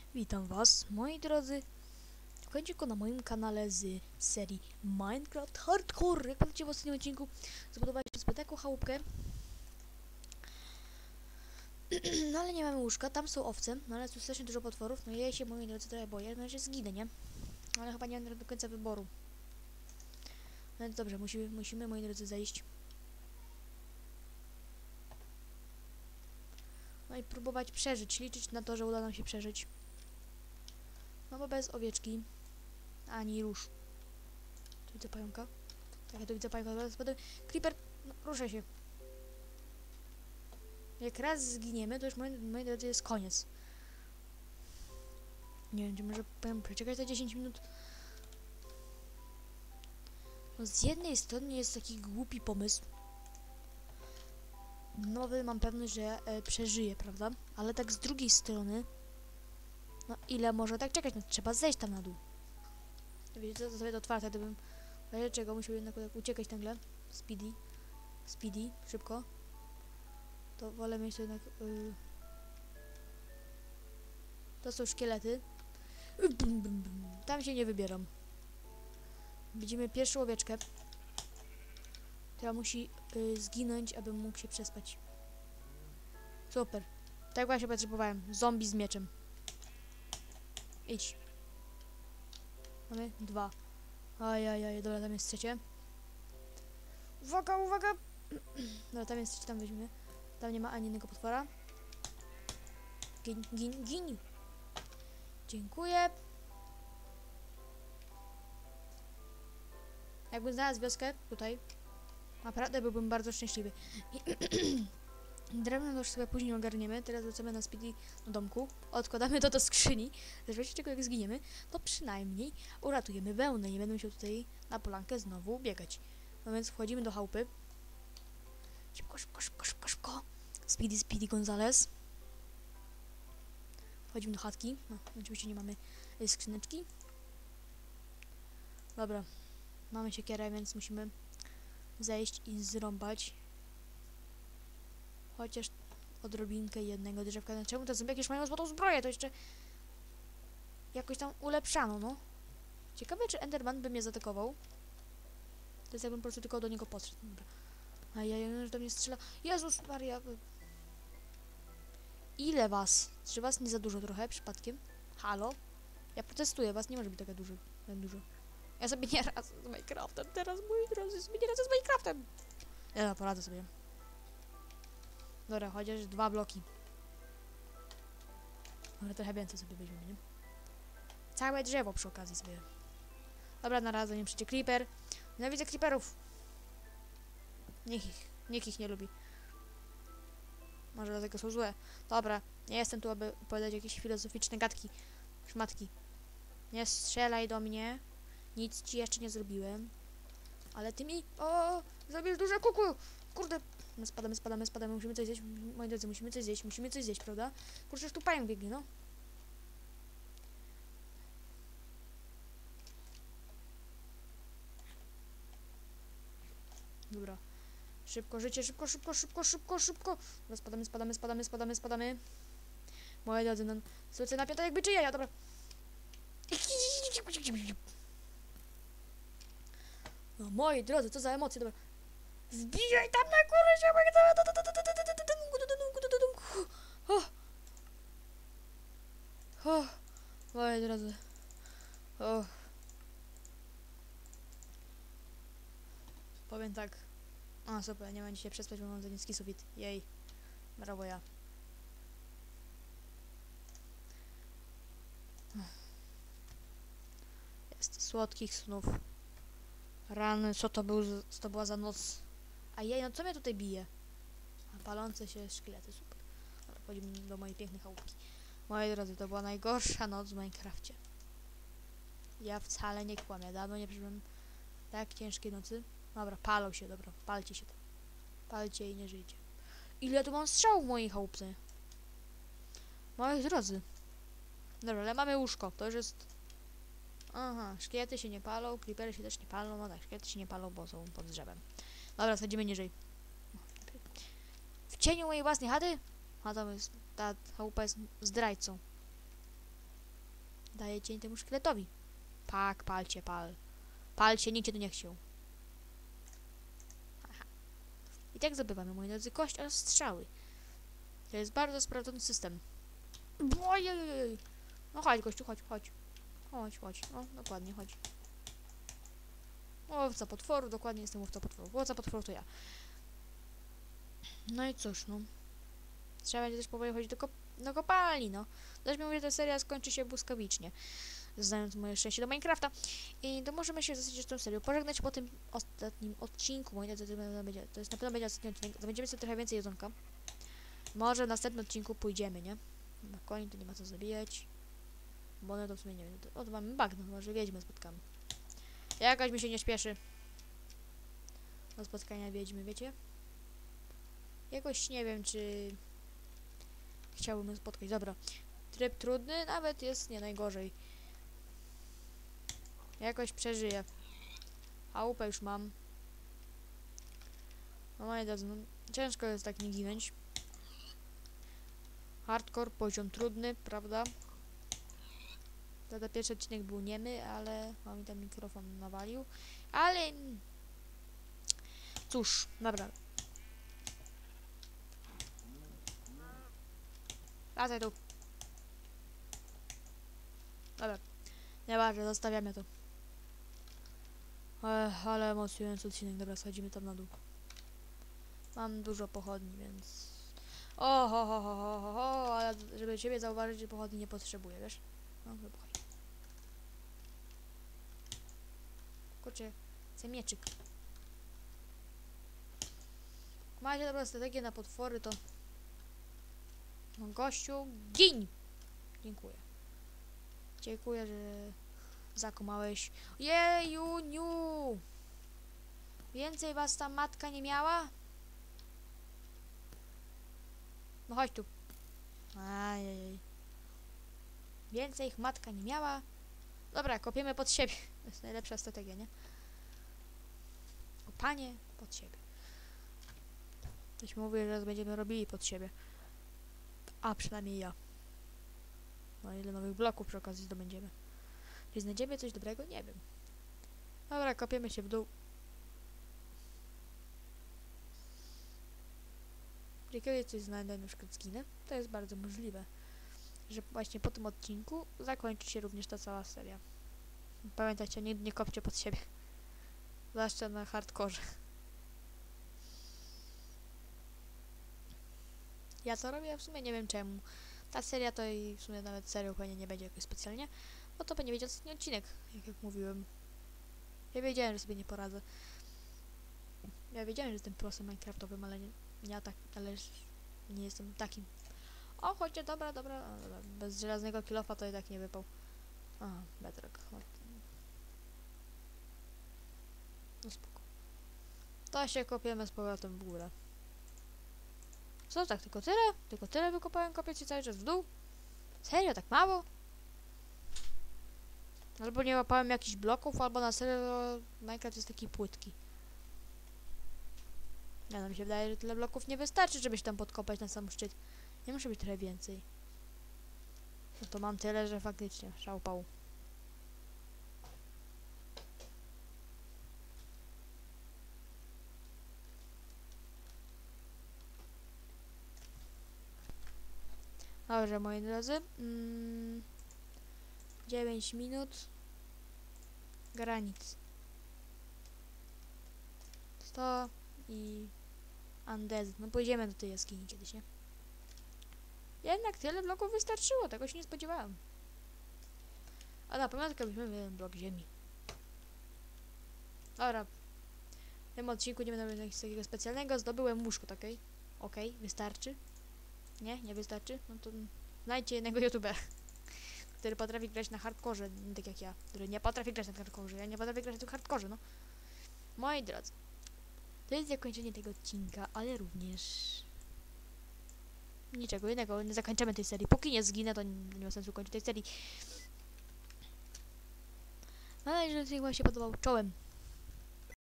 Witam was, moi drodzy, w końcu na moim kanale z serii Minecraft Hardcore. Jak pamiętacie, w ostatnim odcinku zbudowaliśmy sobie taką chałupkę. No ale nie mamy łóżka, tam są owce, no ale tu strasznie dużo potworów, no ja się, moi drodzy, trochę boję, no że zginę, nie? Ale chyba nie mam do końca wyboru. No więc dobrze, musimy, moi drodzy, zejść. No i próbować przeżyć, liczyć na to, że uda nam się przeżyć. No bo bez owieczki ani róż. Tu widzę pająka. Tak, ja tu widzę pająka. Potem creeper, no, ruszę się. Jak raz zginiemy, to już moi drodzy jest koniec. Nie wiem, czy może powiem przeczekać te 10 minut. No z jednej strony jest taki głupi pomysł. Nowy mam pewność, że przeżyję, prawda? Ale tak z drugiej strony, no ile można tak czekać? No trzeba zejść tam na dół. Wiecie, to sobie to otwarte, gdybym... Ale czego? Musiał jednak tak uciekać nagle. Speedy, szybko. To wolę mieć to jednak... To są szkielety. Tam się nie wybieram. Widzimy pierwszą owieczkę, która musi zginąć, abym mógł się przespać. Super. Tak właśnie potrzebowałem. Zombie z mieczem. Idź. Mamy 2. Ajajaj, dobra, tam jest trzecie. Uwaga! Dobra, tam jest trzecie, tam weźmiemy. Tam nie ma ani jednego potwora. Gin. Dziękuję. Jakbym znalazł wioskę tutaj, naprawdę byłbym bardzo szczęśliwy. Drewno to już sobie później ogarniemy. Teraz wracamy na speedy do domku. Odkładamy to do skrzyni. Zresztą czego jak zginiemy, to przynajmniej uratujemy wełnę. Nie będą się tutaj na polankę znowu biegać. No więc wchodzimy do chałupy. Szybko. Speedy Gonzales. Wchodzimy do chatki. No, oczywiście nie mamy skrzyneczki. Dobra. Mamy siekierę, więc musimy zejść i zrąbać chociaż odrobinkę jednego drzewka. Czemu te zombiaki już mają złotą zbroję? To jeszcze jakoś tam ulepszano, no. Ciekawe, czy Enderman by mnie zaatakował. To jest jakbym po prostu tylko do niego podszedł. Dobra. Ajajaj, że do mnie strzela. Jezus Maria. Ile was? Czy was nie za dużo trochę przypadkiem? Halo? Ja protestuję, was nie może być taka dużo. Ja sobie nie radzę z Minecraftem. Teraz, moi drodzy, sobie nie radzę z Minecraftem. Ja poradzę sobie. Dobra, chociaż 2 bloki. Ale trochę więcej sobie weźmiemy, nie? Całe drzewo przy okazji sobie. Dobra, na razie nie przyjdzie creeper. Nienawidzę creeperów. Nikt ich nie lubi. Może dlatego są złe. Dobra, nie jestem tu, aby opowiadać jakieś filozoficzne gadki. Szmatki. Nie strzelaj do mnie. Nic ci jeszcze nie zrobiłem. Ale ty mi... O, zrobisz duże kuku! Kurde. No spadamy. Musimy coś zjeść. Moi drodzy, musimy coś zjeść, prawda? Kurczę, już tu pająk biegnie, no. Dobra. Szybko, życie, szybko. Dobra, spadamy. Moi drodzy, no. Słuchajcie, napięta jakby czy jaja, dobra. No, moi drodzy, co za emocje, dobra. Wbijaj tam na górę, ziomek, moi drodzy. Powiem tak. A, super, nie będzie się przespać, bo mam za niski sufit. Jej. Brawo ja. Jest słodkich snów. Rany, co to była za noc? A jej, no co mnie tutaj bije? A palące się szkielety, super. Dobra, wchodzimy do mojej pięknej chałupki. Moi drodzy, to była najgorsza noc w Minecrafcie. Ja wcale nie kłamię, dawno nie przeżyłem tak ciężkiej nocy. Dobra, palą się, dobra, palcie się tam. Palcie i nie żyjcie. Ile tu mam strzałów w mojej chałupce? Moi drodzy. Dobra, ale mamy łóżko, to już jest... Aha, szkielety się nie palą, creepery się też nie palą, no tak, szkielety się nie palą, bo są pod drzewem. Dobra, schodzimy niżej. W cieniu mojej własnej chaty? A tam jest, ta chałupa jest zdrajcą. Daję cień temu szkieletowi. Pak, palcie, pal. Palcie, nikt cię tu nie chciał. Aha. I tak zdobywamy, moi drodzy, kość oraz strzały. To jest bardzo sprawdzony system. Ojej. No chodź, gościu, chodź, chodź. Chodź, chodź. No, dokładnie, chodź. Łowca potworu, dokładnie jestem łowca potworu. Łowca potworu to ja. No i cóż, no. Trzeba będzie też powoli chodzić do kopalni, no. Też mi mówię, że ta seria skończy się błyskawicznie. Znając moje szczęście do Minecrafta. I to możemy się zasadzić tą serią pożegnać po tym ostatnim odcinku. Moi drodzy, to jest na pewno będzie ostatni odcinek. Będziemy sobie trochę więcej jedzonka. Może w następnym odcinku pójdziemy, nie? Na koni to nie ma co zabijać. Bo one to w sumie nie wiem. O, to mamy bagno, może wiedźmę spotkamy. Jakaś mi się nie śpieszy do spotkania wiedźmy, wiecie? Jakoś nie wiem, czy chciałbym spotkać. Dobra. Tryb trudny nawet jest nie najgorzej. Jakoś przeżyję. Chałupę już mam. No moi drodzy, no, ciężko jest tak nie ginąć. Hardcore, poziom trudny, prawda? Ten pierwszy odcinek był niemy, ale mi tam mikrofon nawalił. Ale... Cóż, dobra. Wracaj tu. Dobra. Nieważne, zostawiamy to. Ale emocjonujący odcinek. Dobra, schodzimy tam na dół. Mam dużo pochodni, więc... Ale żeby ciebie zauważyć, że pochodni nie potrzebuję, wiesz? No, wybuchaj. Kurczę, chcę mieczyk. Macie dobrą strategię na potwory, to... No gościu, gin! Dziękuję. Dziękuję, że zakumałeś. Jejuniu! Więcej was ta matka nie miała? No chodź tu. Ajajaj. Więcej ich matka nie miała. Dobra, kopiemy pod siebie. To jest najlepsza strategia, nie? Kopanie pod siebie. Ktoś mówi, że teraz będziemy robili pod siebie. A przynajmniej ja. No ile nowych bloków przy okazji zdobędziemy. Czy znajdziemy coś dobrego? Nie wiem. Dobra, kopiemy się w dół. Jeżeli coś znajdę, na przykład zginę, to jest bardzo możliwe, że właśnie po tym odcinku zakończy się również ta cała seria. Pamiętajcie, nigdy nie kopcie pod siebie. Zwłaszcza na hardkorze. Ja to robię, w sumie nie wiem czemu. Ta seria to i w sumie nawet serią pewnie nie będzie jakoś specjalnie, bo to będzie ostatni odcinek, jak mówiłem. Ja wiedziałem, że sobie nie poradzę. Ja wiedziałem, że jestem prosem minecraftowym, ale nie tak, ale nie jestem takim. O, chodźcie, dobra. Bez żelaznego kilofa to i tak nie wypał. Aha, bedrock. No spoko. To się kopiemy z powrotem w górę. Co tak, tylko tyle? Tylko tyle wykopałem, kopię ci cały czas w dół? Serio, tak mało? Albo nie łapałem jakichś bloków, albo na serio Minecraft jest taki płytki. Ja nam się wydaje, że tyle bloków nie wystarczy, żeby się tam podkopać na sam szczyt. Nie muszę być trochę więcej. No to mam tyle, że faktycznie szałpał. Dobrze, moi drodzy. 9 minut. Granic. 100 i Undead. No pójdziemy do tej jaskini kiedyś, nie? Jednak tyle bloków wystarczyło, tego się nie spodziewałem. A na pamiątkę weźmiemy jeden blok ziemi. Dobra. W tym odcinku nie będę nic takiego specjalnego. Zdobyłem łóżko, okej? Okej, wystarczy? Nie? Nie wystarczy? No to znajdźcie jednego youtubera, który potrafi grać na hardkorze, nie tak jak ja, który nie potrafi grać na hardkorze. Ja nie potrafię grać na hardkorze, no. Moi drodzy, to jest zakończenie tego odcinka, ale również niczego innego, nie zakończymy tej serii. Póki nie zginę, to nie ma sensu kończyć tej serii. Mam nadzieję, że film wam się podobał. Czołem!